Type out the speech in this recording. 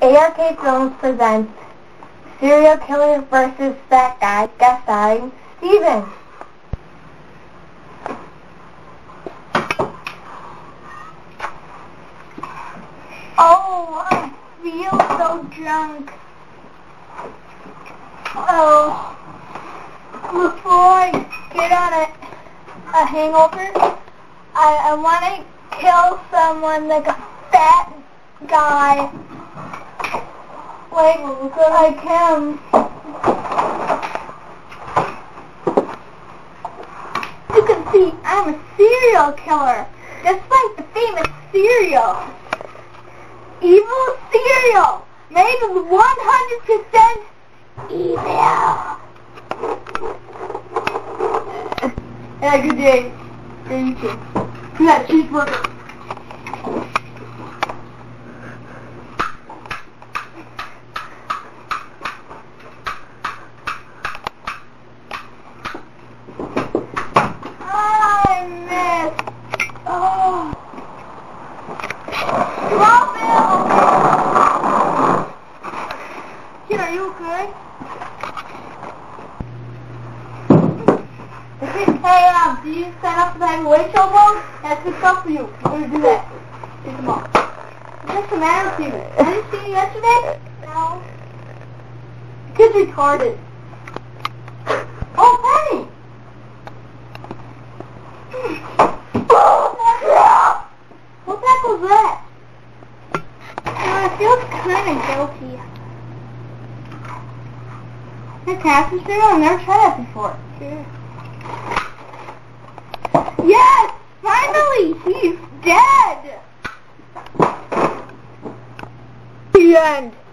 ARK Films presents Serial Killer versus Fat Guy, guest starring Steven. Oh, I feel so drunk. Oh, before I get on a hangover, I want to kill someone like a fat guy. Like him. You can see I'm a serial killer, just like the famous cereal. Evil cereal, made with 100% evil. Yeah, good day. Thank you. Yeah, cheeseburger. Kid, are you okay? Hey, do you sign up for the heavyweight show, bro? That's good stuff for you. We're gonna do that. Take them off. What's the matter with you? I didn't see you yesterday? No. The kid's retarded. Oh, Penny! What the heck was that? I feel kind of guilty. Can I have some cereal? I've never tried that before. Sure. Yes! Finally! He's dead! The end.